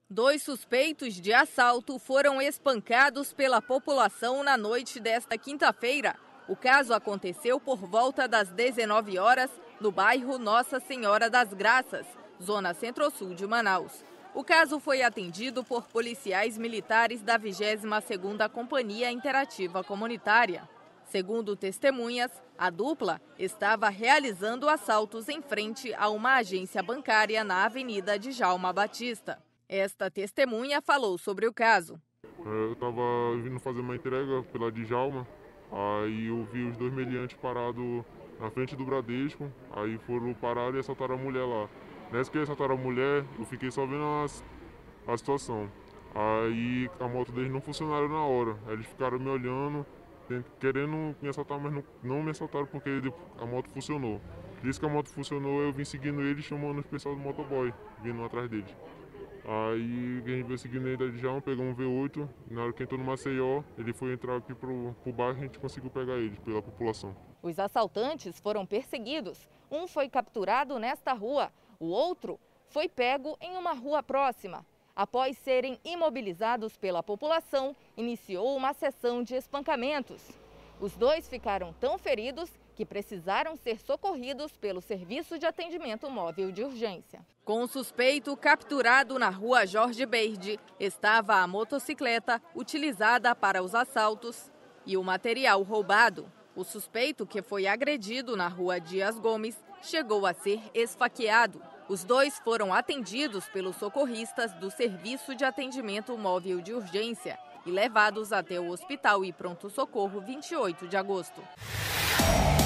2 suspeitos de assalto foram espancados pela população na noite desta quinta-feira. O caso aconteceu por volta das 19 horas no bairro Nossa Senhora das Graças, zona centro-sul de Manaus. O caso foi atendido por policiais militares da 22ª Companhia Interativa Comunitária. Segundo testemunhas, a dupla estava realizando assaltos em frente a uma agência bancária na Avenida Djalma Batista. Esta testemunha falou sobre o caso. Eu estava vindo fazer uma entrega pela Djalma, aí eu vi os 2 meliantes parados na frente do Bradesco, aí foram parar e assaltaram a mulher lá. Nessa que assaltaram a mulher, eu fiquei só vendo a situação. Aí a moto deles não funcionaram na hora, aí eles ficaram me olhando, querendo me assaltar, mas não me assaltaram porque a moto funcionou. Disse que a moto funcionou, eu vim seguindo eles, chamando o pessoal do motoboy, vindo atrás deles. Aí a gente veio seguindo ele da Djalma, pegou um V8, na hora que entrou no Maceió, ele foi entrar aqui pro bairro e a gente conseguiu pegar ele pela população. Os assaltantes foram perseguidos. Um foi capturado nesta rua, o outro foi pego em uma rua próxima. Após serem imobilizados pela população, iniciou uma sessão de espancamentos. Os 2 ficaram tão feridos que precisaram ser socorridos pelo Serviço de Atendimento Móvel de Urgência. Com o suspeito capturado na rua Jorge Berde, estava a motocicleta utilizada para os assaltos e o material roubado. O suspeito, que foi agredido na rua Dias Gomes, chegou a ser esfaqueado. Os 2 foram atendidos pelos socorristas do Serviço de Atendimento Móvel de Urgência e levados até o Hospital e Pronto-Socorro 28 de agosto.